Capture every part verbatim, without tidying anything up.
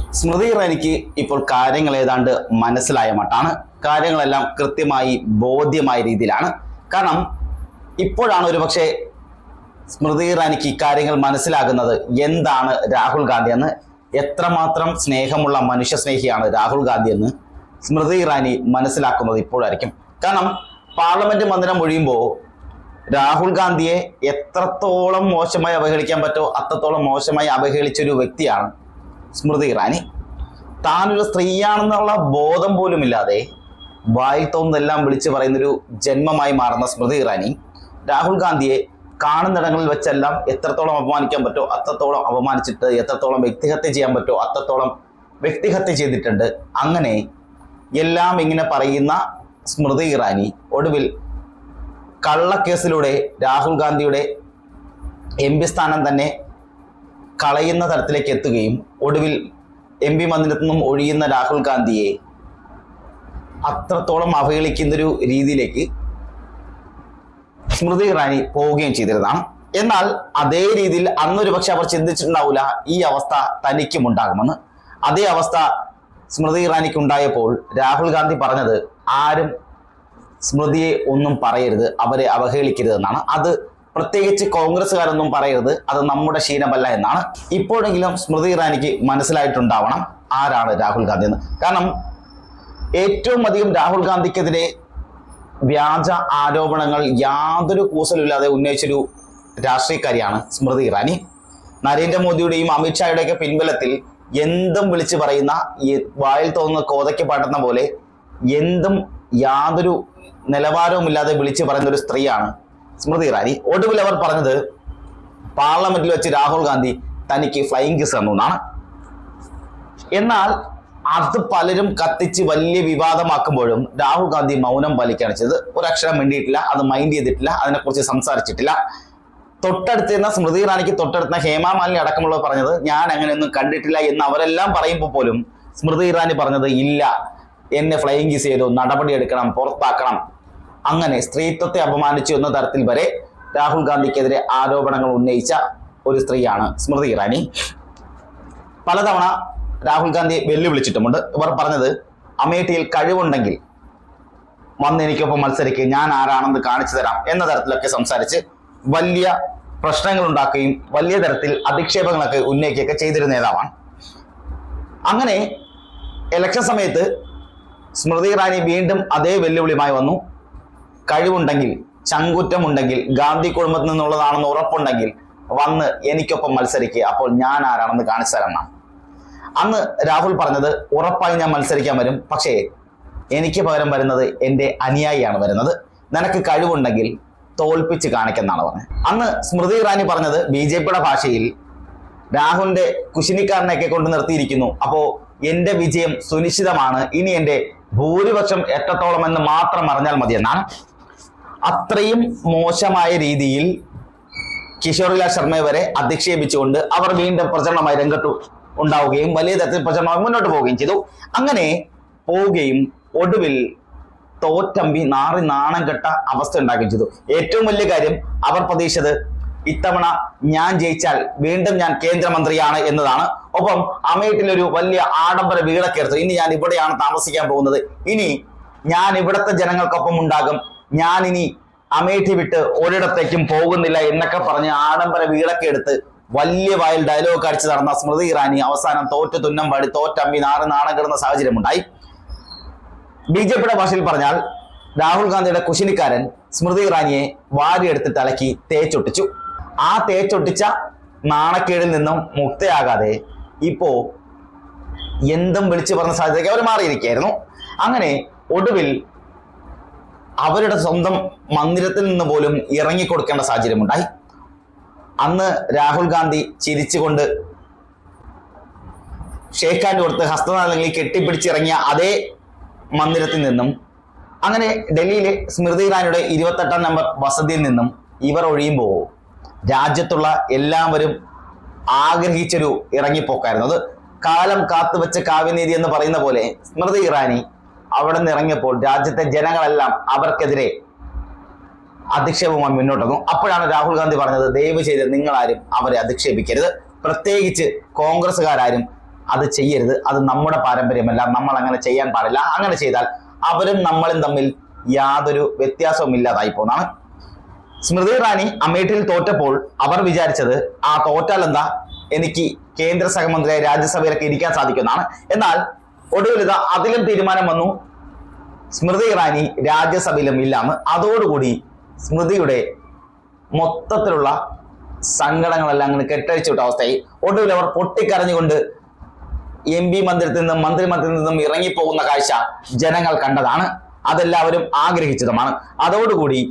സ്മൃതി ഇറാനിക്ക് ഇപ്പോൾ കാര്യങ്ങൾ ഏതാണ്ട് മനസ്സിലായ മട്ടാണ്. കാര്യങ്ങളെല്ലാം കൃത്യമായി ബോധ്യമായ രീതിയിലാണ്. കാരണം ഇപ്പോഴാണ് ഒരുപക്ഷെ സ്മൃതി ഇറാനിക്ക് ഇക്കാര്യങ്ങൾ മനസ്സിലാകുന്നത് എന്താണ് രാഹുൽ ഗാന്ധി എന്ന്, എത്രമാത്രം സ്നേഹമുള്ള മനുഷ്യ സ്നേഹിയാണ് രാഹുൽ ഗാന്ധി എന്ന് സ്മൃതി ഇറാനി മനസ്സിലാക്കുന്നത് ഇപ്പോഴായിരിക്കും. കാരണം പാർലമെന്റ് മന്ദിരം ഒഴിയുമ്പോൾ രാഹുൽ ഗാന്ധിയെ എത്രത്തോളം മോശമായി അവഹേളിക്കാൻ പറ്റുമോ അത്രത്തോളം മോശമായി അവഹേളിച്ചൊരു വ്യക്തിയാണ് സ്മൃതി ഇറാനി. താനൊരു സ്ത്രീയാണെന്നുള്ള ബോധം പോലും ഇല്ലാതെ വായിൽ തോന്നുന്നതെല്ലാം വിളിച്ചു പറയുന്നൊരു ജന്മമായി മാറുന്ന സ്മൃതി ഇറാനി രാഹുൽ ഗാന്ധിയെ കാണുന്നിടങ്ങളിൽ വെച്ചെല്ലാം എത്രത്തോളം അപമാനിക്കാൻ പറ്റുമോ അത്രത്തോളം അപമാനിച്ചിട്ട്, എത്രത്തോളം വ്യക്തിഹത്യ ചെയ്യാൻ പറ്റുമോ അത്രത്തോളം വ്യക്തിഹത്യ ചെയ്തിട്ടുണ്ട്. അങ്ങനെ എല്ലാം ഇങ്ങനെ പറയുന്ന സ്മൃതി ഇറാനി ഒടുവിൽ കള്ളക്കേസിലൂടെ രാഹുൽ ഗാന്ധിയുടെ എം പി സ്ഥാനം തന്നെ കളയുന്ന തരത്തിലേക്ക് എത്തുകയും ഒടുവിൽ എം പി മന്ദിരത്തിൽ നിന്നും ഒഴിയുന്ന രാഹുൽ ഗാന്ധിയെ അത്രത്തോളം അവഹേളിക്കുന്നൊരു രീതിയിലേക്ക് സ്മൃതി ഇറാനി പോവുകയും ചെയ്തിരുന്നതാണ്. എന്നാൽ അതേ രീതിയിൽ അന്നൊരു പക്ഷെ അവർ ചിന്തിച്ചിട്ടുണ്ടാവില്ല ഈ അവസ്ഥ തനിക്കും ഉണ്ടാകുമെന്ന്. അതേ അവസ്ഥ സ്മൃതി ഇറാനിക്ക് ഉണ്ടായപ്പോൾ രാഹുൽ ഗാന്ധി പറഞ്ഞത് ആരും സ്മൃതിയെ ഒന്നും പറയരുത്, അവരെ അവഹേളിക്കരുത് എന്നാണ്. അത് പ്രത്യേകിച്ച് കോൺഗ്രസ്സുകാരൊന്നും പറയരുത്, അത് നമ്മുടെ ശീലമല്ല എന്നാണ്. ഇപ്പോഴെങ്കിലും സ്മൃതി ഇറാനിക്ക് മനസ്സിലായിട്ടുണ്ടാവണം ആരാണ് രാഹുൽ ഗാന്ധി എന്ന്. കാരണം ഏറ്റവും അധികം രാഹുൽ ഗാന്ധിക്കെതിരെ വ്യാജ ആരോപണങ്ങൾ യാതൊരു കൂസലുമില്ലാതെ ഉന്നയിച്ചൊരു രാഷ്ട്രീയക്കാരിയാണ് സ്മൃതി ഇറാനി. നരേന്ദ്രമോദിയുടെയും അമിത്ഷായുടെയൊക്കെ പിൻബലത്തിൽ എന്തും വിളിച്ചു പറയുന്ന, വായിൽ തോന്നുന്ന കോതയ്ക്ക് പാട്ടുന്ന പോലെ എന്തും യാതൊരു നിലവാരവുമില്ലാതെ വിളിച്ചു പറയുന്ന ഒരു സ്ത്രീയാണ് സ്മൃതി ഇറാനി. ഒടുവിൽ അവർ പറഞ്ഞത് പാർലമെന്റിൽ വെച്ച് രാഹുൽ ഗാന്ധി തനിക്ക് ഫ്ലൈയിങ് കിസ് തന്നു എന്നാണ്. എന്നാൽ അത് പലരും കത്തിച്ച് വലിയ വിവാദമാക്കുമ്പോഴും രാഹുൽ ഗാന്ധി മൗനം പാലിക്കുകയാണ് ചെയ്തത്. ഒരക്ഷരം വേണ്ടിയിട്ടില്ല, അത് മൈൻഡ് ചെയ്തിട്ടില്ല, അതിനെക്കുറിച്ച് സംസാരിച്ചിട്ടില്ല. തൊട്ടടുത്തിരുന്ന സ്മൃതി ഇറാനിക്ക് തൊട്ടടുത്ത ഹേമാ മാലിനി അടക്കമുള്ളവർ പറഞ്ഞത് ഞാൻ അങ്ങനെയൊന്നും കണ്ടിട്ടില്ല എന്ന് അവരെല്ലാം പറയുമ്പോൾ പോലും സ്മൃതി ഇറാനി പറഞ്ഞത് ഇല്ല, എന്നെ ഫ്ലൈയിങ് കിസ് ചെയ്തു, നടപടിയെടുക്കണം, പുറത്താക്കണം, അങ്ങനെ സ്ത്രീത്വത്തെ അപമാനിച്ചു എന്ന തരത്തിൽ വരെ രാഹുൽ ഗാന്ധിക്കെതിരെ ആരോപണങ്ങൾ ഉന്നയിച്ച ഒരു സ്ത്രീയാണ് സ്മൃതി ഇറാനി. പലതവണ രാഹുൽ ഗാന്ധിയെ വെല്ലുവിളിച്ചിട്ടുമുണ്ട്. ഇവർ പറഞ്ഞത് അമേഠിയിൽ കഴിവുണ്ടെങ്കിൽ വന്ന് എനിക്കൊപ്പം മത്സരിക്കുക, ഞാൻ ആരാണെന്ന് കാണിച്ചു തരാം എന്ന തരത്തിലൊക്കെ സംസാരിച്ച് വലിയ പ്രശ്നങ്ങൾ ഉണ്ടാക്കുകയും വലിയ തരത്തിൽ അധിക്ഷേപങ്ങളൊക്കെ ഉന്നയിക്കുകയൊക്കെ ചെയ്തിരുന്ന നേതാവാണ്. അങ്ങനെ ഇലക്ഷൻ സമയത്ത് സ്മൃതി ഇറാനി വീണ്ടും അതേ വെല്ലുവിളിയുമായി വന്നു. കഴിവുണ്ടെങ്കിൽ, ചങ്കുറ്റമുണ്ടെങ്കിൽ, ഗാന്ധി കുടുംബത്തിൽ നിന്നുള്ളതാണെന്ന് ഉറപ്പുണ്ടെങ്കിൽ വന്ന് എനിക്കൊപ്പം മത്സരിക്കുക, അപ്പോൾ ഞാൻ ആരാണെന്ന് കാണിച്ചു തരണം. അന്ന് രാഹുൽ പറഞ്ഞത് ഉറപ്പായി ഞാൻ മത്സരിക്കാൻ വരും, പക്ഷേ എനിക്ക് പകരം വരുന്നത് എൻ്റെ അനുയായിയാണ് വരുന്നത്, നിനക്ക് കഴിവുണ്ടെങ്കിൽ തോൽപ്പിച്ച് കാണിക്കെന്നാണ് പറഞ്ഞത്. അന്ന് സ്മൃതി ഇറാനി പറഞ്ഞത് ബി ജെ പിയുടെ ഭാഷയിൽ രാഹുലിന്റെ കുശിനിക്കാരനെയൊക്കെ കൊണ്ട് നിർത്തിയിരിക്കുന്നു, അപ്പോ എന്റെ വിജയം സുനിശ്ചിതമാണ്, ഇനി എന്റെ ഭൂരിപക്ഷം എത്രത്തോളം എന്ന് മാത്രം അറിഞ്ഞാൽ മതി എന്നാണ്. അത്രയും മോശമായ രീതിയിൽ കിഷോറിലാൽ ശർമ്മയെ വരെ അധിക്ഷേപിച്ചുകൊണ്ട് അവർ വീണ്ടും പ്രചരണമായി രംഗത്തു ഉണ്ടാവുകയും വലിയ തരത്തിൽ പ്രചരണമായി മുന്നോട്ട് പോവുകയും ചെയ്തു. അങ്ങനെ പോവുകയും ഒടുവിൽ തോറ്റമ്പി നാറി നാണം കെട്ട അവസ്ഥ ഉണ്ടാക്കുകയും ചെയ്തു. ഏറ്റവും വലിയ കാര്യം അവർ പ്രതീക്ഷിച്ചത് ഇത്തവണ ഞാൻ ജയിച്ചാൽ വീണ്ടും ഞാൻ കേന്ദ്രമന്ത്രിയാണ് എന്നതാണ്. ഒപ്പം അമേഠിയിലൊരു വലിയ ആഡംബര വീടൊക്കെ എടുത്തു, ഇനി ഞാൻ ഇവിടെയാണ് താമസിക്കാൻ പോകുന്നത്, ഇനി ഞാൻ ഇവിടുത്തെ ജനങ്ങൾക്കൊപ്പം ഉണ്ടാകും, ഞാൻ ഇനി അമേഠി വിട്ട് ഒരിടത്തേക്കും പോകുന്നില്ല എന്നൊക്കെ പറഞ്ഞ് ആഡംബര വീടൊക്കെ എടുത്ത് വലിയ വായിൽ ഡയലോഗ് അടിച്ച് നടന്ന സ്മൃതി ഇറാനി അവസാനം തോറ്റ് തുന്നം പാടി തോറ്റമ്പി നാറി നാണം കിടന്ന സാഹചര്യം ഉണ്ടായി. ബി ജെ പിയുടെ ഭാഷയിൽ പറഞ്ഞാൽ രാഹുൽ ഗാന്ധിയുടെ കുശിനിക്കാരൻ സ്മൃതി ഇറാനിയെ വാരിയെടുത്ത് തലക്കി തേച്ചൊട്ടിച്ചു. ആ തേച്ചൊട്ടിച്ച നാണക്കേടിൽ നിന്നും മുക്തയാകാതെ ഇപ്പോ എന്തും വിളിച്ചു പറഞ്ഞ സാഹചര്യത്തിലേക്ക് അവർ മാറിയിരിക്കുകയായിരുന്നു. അങ്ങനെ ഒടുവിൽ അവരുടെ സ്വന്തം മന്ദിരത്തിൽ നിന്ന് പോലും ഇറങ്ങിക്കൊടുക്കേണ്ട സാഹചര്യമുണ്ടായി. അന്ന് രാഹുൽ ഗാന്ധി ചിരിച്ചുകൊണ്ട് ഷേഖ് ഹാൻഡ് കൊടുത്ത് ഹസ്തനാളങ്ങളിൽ കെട്ടിപ്പിടിച്ചിറങ്ങിയ അതേ മന്ദിരത്തിൽ നിന്നും, അങ്ങനെ ഡൽഹിയിലെ സ്മൃതി ഇറാനിയുടെ ഇരുപത്തെട്ടാം നമ്പർ വസതിയിൽ നിന്നും ഇവർ ഒഴിയുമ്പോൾ രാജ്യത്തുള്ള എല്ലാവരും ആഗ്രഹിച്ചൊരു ഇറങ്ങിപ്പോക്കായിരുന്നു. അത് കാലം കാത്തുവെച്ച കാവ്യനീതി എന്ന് പറയുന്ന പോലെ സ്മൃതി ഇറാനി അവിടെ നിന്ന് ഇറങ്ങിയപ്പോൾ രാജ്യത്തെ ജനങ്ങളെല്ലാം അവർക്കെതിരെ അധിക്ഷേപവുമായി മുന്നോട്ട് വന്നു. അപ്പോഴാണ് രാഹുൽ ഗാന്ധി പറഞ്ഞത് ദയവ് ചെയ്ത് നിങ്ങളാരും അവരെ അധിക്ഷേപിക്കരുത്, പ്രത്യേകിച്ച് കോൺഗ്രസ്സുകാരും അത് ചെയ്യരുത്, അത് നമ്മുടെ പാരമ്പര്യമല്ല, നമ്മൾ അങ്ങനെ ചെയ്യാൻ പാടില്ല. അങ്ങനെ ചെയ്താൽ അവരും നമ്മളും തമ്മിൽ യാതൊരു വ്യത്യാസവും ഇല്ലാതായി പോകുന്നതാണ്. സ്മൃതി ഇറാനി അമേഠിയിൽ തോറ്റപ്പോൾ അവർ വിചാരിച്ചത് ആ തോറ്റാൽ എന്താ, എനിക്ക് കേന്ദ്ര സഹമന്ത്രിയായി രാജ്യസഭയിലൊക്കെ ഇരിക്കാൻ സാധിക്കുന്നതാണ്. എന്നാൽ ഒടുവിൽ ഇതാ അതിലും തീരുമാനം വന്നു, സ്മൃതി ഇറാനി രാജ്യസഭയിലും ഇല്ലാന്ന്. അതോടുകൂടി സ്മൃതിയുടെ മൊത്തത്തിലുള്ള സങ്കടങ്ങളെല്ലാം അങ്ങനെ കെട്ടഴിച്ചു വിട്ട അവസ്ഥയായി. ഒടുവിൽ അവർ പൊട്ടിക്കരഞ്ഞുകൊണ്ട് എം പി മന്ദിരത്തിൽ നിന്നും മന്ത്രിമന്ദിരത്തിൽ നിന്നും ഇറങ്ങിപ്പോകുന്ന കാഴ്ച ജനങ്ങൾ കണ്ടതാണ്. അതെല്ലാവരും ആഗ്രഹിച്ചതുമാണ്. അതോടുകൂടി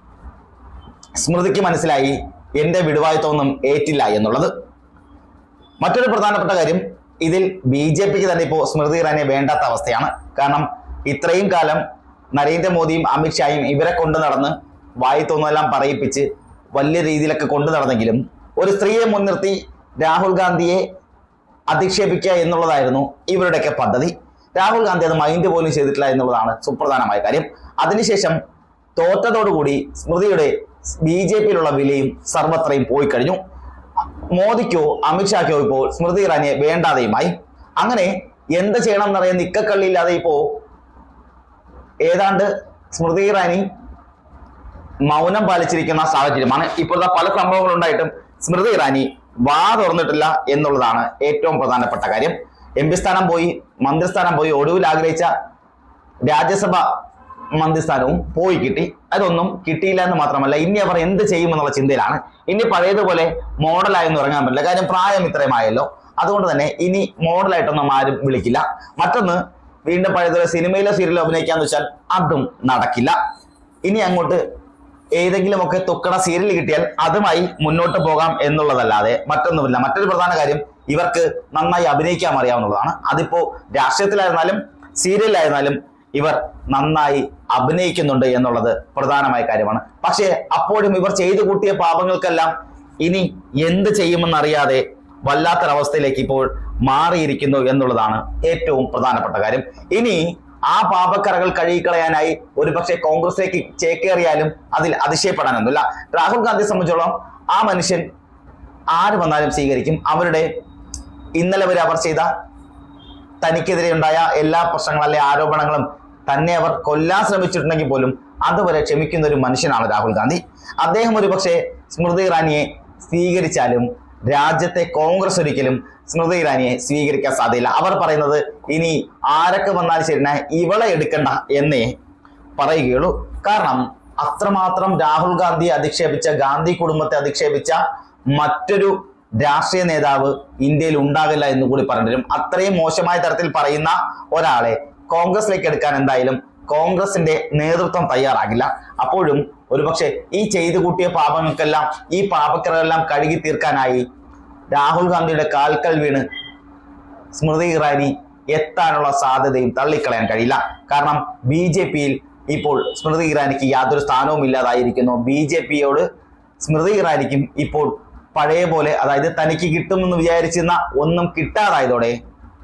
സ്മൃതിക്ക് മനസ്സിലായി എന്റെ വിടുവായുത്വമൊന്നും ഏറ്റില്ല എന്നുള്ളത്. മറ്റൊരു പ്രധാനപ്പെട്ട കാര്യം, ഇതിൽ ബി ജെ പിക്ക് തന്നെ ഇപ്പോൾ സ്മൃതി ഇറാനിയെ വേണ്ടാത്ത അവസ്ഥയാണ്. കാരണം ഇത്രയും കാലം നരേന്ദ്രമോദിയും അമിത്ഷായും ഇവരെ കൊണ്ടു നടന്ന് വായി തോന്നുന്നെല്ലാം പറയിപ്പിച്ച് വലിയ രീതിയിലൊക്കെ കൊണ്ടു നടന്നെങ്കിലും ഒരു സ്ത്രീയെ മുൻനിർത്തി രാഹുൽ ഗാന്ധിയെ അധിക്ഷേപിക്കുക എന്നുള്ളതായിരുന്നു ഇവരുടെയൊക്കെ പദ്ധതി. രാഹുൽ ഗാന്ധി അത് മൈൻഡ് പോലും ചെയ്തിട്ടില്ല എന്നുള്ളതാണ് സുപ്രധാനമായ കാര്യം. അതിനുശേഷം തോറ്റതോടുകൂടി സ്മൃതിയുടെ ബി ജെ പിയിലുള്ള വിലയും സർവത്രയും പോയി കഴിഞ്ഞു. മോദിക്കോ അമിത്ഷാക്കോ ഇപ്പോൾ സ്മൃതി ഇറാനിയെ വേണ്ടാതെയുമായി. അങ്ങനെ എന്ത് ചെയ്യണം എന്നറിയാൻ നിക്കക്കള്ളിയില്ലാതെ ഇപ്പോ ഏതാണ്ട് സ്മൃതി ഇറാനി മൗനം പാലിച്ചിരിക്കുന്ന സാഹചര്യമാണ്. ഇപ്പോഴത്തെ പല സംഭവങ്ങൾ ഉണ്ടായിട്ടും സ്മൃതി ഇറാനി വാ തുറന്നിട്ടില്ല എന്നുള്ളതാണ് ഏറ്റവും പ്രധാനപ്പെട്ട കാര്യം. എം പി സ്ഥാനം പോയി, മന്ത്രിസ്ഥാനം പോയി, ഒടുവിൽ ആഗ്രഹിച്ച രാജ്യസഭ മന്ത്രിസ്ഥാനവും പോയി കിട്ടി. അതൊന്നും കിട്ടിയില്ല എന്ന് മാത്രമല്ല, ഇനി അവർ എന്ത് ചെയ്യുമെന്നുള്ള ചിന്തയിലാണ്. ഇനി പഴയതുപോലെ മോഡലായൊന്നും ഇറങ്ങാൻ പറ്റില്ല. കാര്യം പ്രായം ഇത്രയുമായല്ലോ. അതുകൊണ്ട് തന്നെ ഇനി മോഡലായിട്ടൊന്നും ആരും വിളിക്കില്ല. മറ്റൊന്ന്, വീണ്ടും പഴയതുപോലെ സിനിമയിലോ സീരിയലോ അഭിനയിക്കാന്ന് വെച്ചാൽ അതും നടക്കില്ല. ഇനി അങ്ങോട്ട് ഏതെങ്കിലുമൊക്കെ തുക്കട സീരിയൽ കിട്ടിയാൽ അതുമായി മുന്നോട്ട് പോകാം എന്നുള്ളതല്ലാതെ മറ്റൊന്നുമില്ല. മറ്റൊരു പ്രധാന കാര്യം, ഇവർക്ക് നന്നായി അഭിനയിക്കാൻ അറിയാവുന്നതാണ്. അതിപ്പോ രാഷ്ട്രീയത്തിലായിരുന്നാലും സീരിയലിലായിരുന്നാലും ഇവർ നന്നായി അഭിനയിക്കുന്നുണ്ട് എന്നുള്ളത് പ്രധാനമായ കാര്യമാണ്. പക്ഷേ അപ്പോഴും ഇവർ ചെയ്തു കൂട്ടിയ പാപങ്ങൾക്കെല്ലാം ഇനി എന്ത് ചെയ്യുമെന്നറിയാതെ വല്ലാത്തൊരവസ്ഥയിലേക്ക് ഇപ്പോൾ മാറിയിരിക്കുന്നു എന്നുള്ളതാണ് ഏറ്റവും പ്രധാനപ്പെട്ട കാര്യം. ഇനി ആ പാപക്കറകൾ കഴുകിക്കളയാനായി ഒരുപക്ഷെ കോൺഗ്രസിലേക്ക് ചേക്കേറിയാലും അതിൽ അതിശയപ്പെടാനൊന്നുമില്ല. രാഹുൽ ഗാന്ധിയെ സംബന്ധിച്ചോളം ആ മനുഷ്യൻ ആര് വന്നാലും സ്വീകരിക്കും. അവരുടെ ഇന്നലെ വരെ അവർ ചെയ്ത തനിക്കെതിരെ ഉണ്ടായ എല്ലാ പ്രശ്നങ്ങളും അല്ലെ ആരോപണങ്ങളും തന്നെ അവർ കൊല്ലാൻ ശ്രമിച്ചിട്ടുണ്ടെങ്കിൽ പോലും അതുവരെ ക്ഷമിക്കുന്ന ഒരു മനുഷ്യനാണ് രാഹുൽ ഗാന്ധി. അദ്ദേഹം ഒരു പക്ഷേ സ്മൃതി ഇറാനിയെ സ്വീകരിച്ചാലും രാജ്യത്തെ കോൺഗ്രസ് ഒരിക്കലും സ്മൃതി ഇറാനിയെ സ്വീകരിക്കാൻ സാധ്യതയില്ല. അവർ പറയുന്നത് ഇനി ആരൊക്കെ വന്നാലും ശരി ഇവളെ എടുക്കണ്ട എന്നേ പറയുകയുള്ളൂ. കാരണം അത്രമാത്രം രാഹുൽ ഗാന്ധിയെ അധിക്ഷേപിച്ച, ഗാന്ധി കുടുംബത്തെ അധിക്ഷേപിച്ച മറ്റൊരു രാഷ്ട്രീയ നേതാവ് ഇന്ത്യയിൽ ഉണ്ടാകില്ല എന്ന് കൂടി പറഞ്ഞിരും. അത്രയും മോശമായ തരത്തിൽ പറയുന്ന ഒരാളെ കോൺഗ്രസിലേക്ക് എടുക്കാൻ എന്തായാലും കോൺഗ്രസിന്റെ നേതൃത്വം തയ്യാറാകില്ല. അപ്പോഴും ഒരുപക്ഷെ ഈ ചെയ്തു കൂട്ടിയ പാപങ്ങൾക്കെല്ലാം, ഈ പാപക്കറകളെല്ലാം കഴുകി തീർക്കാനായി രാഹുൽ ഗാന്ധിയുടെ കാൽക്കൽ വീണ് സ്മൃതി ഇറാനി എത്താനുള്ള സാധ്യതയും തള്ളിക്കളയാൻ കഴിയില്ല. കാരണം ബി ജെ പിയിൽ ഇപ്പോൾ സ്മൃതി ഇറാനിക്ക് യാതൊരു സ്ഥാനവും ഇല്ലാതായിരിക്കുന്നു. ബി ജെ പിയോട് സ്മൃതി ഇറാനിക്കും ഇപ്പോൾ പഴയ പോലെ, അതായത് തനിക്ക് കിട്ടുമെന്ന് വിചാരിച്ചിരുന്ന ഒന്നും കിട്ടാതായതോടെ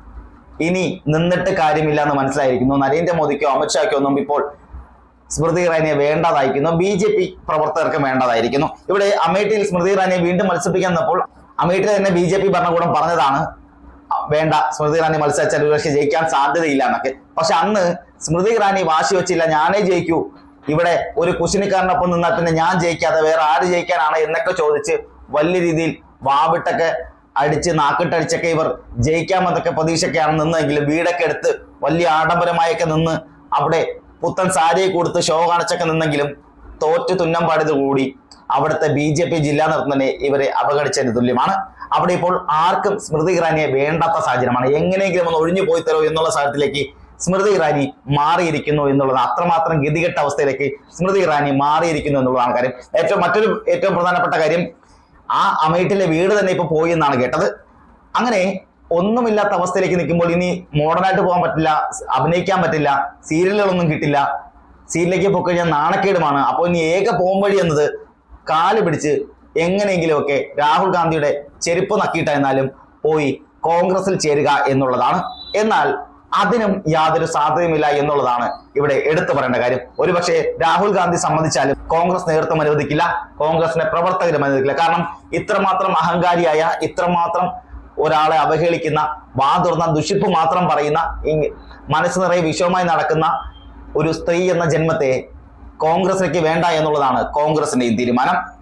ഇനി നിന്നിട്ട് കാര്യമില്ല എന്ന് മനസ്സിലായിരിക്കുന്നു. നരേന്ദ്രമോദിക്കോ അമിത്ഷാക്കോ ഒന്നും ഇപ്പോൾ സ്മൃതി ഇറാനിയെ വേണ്ടതായിരിക്കുന്നു. ബി ജെ പി പ്രവർത്തകർക്ക് വേണ്ടതായിരിക്കുന്നു. ഇവിടെ അമേഠിയിൽ സ്മൃതി ഇറാനിയെ വീണ്ടും മത്സരിപ്പിക്കാൻ വന്നപ്പോൾ അമേഠിയിൽ തന്നെ ബി ജെ പി ഭരണകൂടം പറഞ്ഞതാണ് വേണ്ട, സ്മൃതി ഇറാനി മത്സരിച്ചാൽ ഒരുപക്ഷെ ജയിക്കാൻ സാധ്യതയില്ല എന്നൊക്കെ. പക്ഷെ അന്ന് സ്മൃതി ഇറാനി വാശി വെച്ചില്ല, ഞാനേ ജയിക്കൂ, ഇവിടെ ഒരു കുശിനിക്കാരനൊപ്പം നിന്നാൽ പിന്നെ ഞാൻ ജയിക്കാതെ വേറെ ആര് ജയിക്കാനാണ് എന്നൊക്കെ ചോദിച്ച് വലിയ രീതിയിൽ വാവിട്ടൊക്കെ അടിച്ച് നാക്കിട്ടടിച്ചൊക്കെ ഇവർ ജയിക്കാമെന്നൊക്കെ പ്രതീക്ഷയൊക്കെയാണ് നിന്നെങ്കിലും വീടൊക്കെ എടുത്ത് വലിയ ആഡംബരമായൊക്കെ നിന്ന് അവിടെ പുത്തൻ സാരിയെ കൊടുത്ത് ഷോ കാണിച്ചൊക്കെ നിന്നെങ്കിലും തോറ്റ് തുന്നം പാടിയത് കൂടി അവിടുത്തെ ബി ജെ പി ജില്ലാ നേതൃത്വം തന്നെ ഇവരെ അവഗണിച്ചതിന് തുല്യമാണ്. അവിടെ ഇപ്പോൾ ആർക്കും സ്മൃതി ഇറാനിയെ വേണ്ടാത്ത സാഹചര്യമാണ്. എങ്ങനെയെങ്കിലും ഒന്ന് ഒഴിഞ്ഞു പോയി തരോ എന്നുള്ള സാഹചര്യത്തിലേക്ക് സ്മൃതി ഇറാനി മാറിയിരിക്കുന്നു എന്നുള്ളത്, അത്രമാത്രം ഗതികെട്ട അവസ്ഥയിലേക്ക് സ്മൃതി ഇറാനി മാറിയിരിക്കുന്നു എന്നുള്ളതാണ് കാര്യം. ഏറ്റവും മറ്റൊരു ഏറ്റവും പ്രധാനപ്പെട്ട കാര്യം, ആ അമേഠിയിലെ വീട് തന്നെ ഇപ്പൊ പോയി എന്നാണ് കേട്ടത്. അങ്ങനെ ഒന്നുമില്ലാത്ത അവസ്ഥയിലേക്ക് നിൽക്കുമ്പോൾ ഇനി മോഡേണായിട്ട് പോകാൻ പറ്റില്ല, അഭിനയിക്കാൻ പറ്റില്ല, സീരിയലുകളൊന്നും കിട്ടില്ല, സീരിയലിലേക്ക് പോയി കഴിഞ്ഞാൽ നാണക്കേടുമാണ്. അപ്പോൾ ഇനി ഏക പോംവഴി എന്നത് കാല് പിടിച്ച് എങ്ങനെയെങ്കിലുമൊക്കെ രാഹുൽ ഗാന്ധിയുടെ ചെരുപ്പ് നക്കിയിട്ടായിരുന്നാലും പോയി കോൺഗ്രസിൽ ചേരുക എന്നുള്ളതാണ്. എന്നാൽ അതിനും യാതൊരു സാധ്യതയുമില്ല എന്നുള്ളതാണ് ഇവിടെ എടുത്തു പറയേണ്ട കാര്യം. ഒരുപക്ഷെ രാഹുൽ ഗാന്ധി സമ്മതിച്ചാലും കോൺഗ്രസ് നേതൃത്വം അനുവദിക്കില്ല, കോൺഗ്രസിന്റെ പ്രവർത്തകരും അനുവദിക്കില്ല. കാരണം ഇത്രമാത്രം അഹങ്കാരിയായ, ഇത്രമാത്രം ഒരാളെ അവഹേളിക്കുന്ന, വാ തുറന്ന ദുഷിപ്പ് മാത്രം പറയുന്ന, മനസ്സ് നിറയെ വിഷവുമായി നടക്കുന്ന ഒരു സ്ത്രീ എന്ന ജന്മത്തെ കോൺഗ്രസിലേക്ക് വേണ്ട എന്നുള്ളതാണ് കോൺഗ്രസിന്റെയും തീരുമാനം.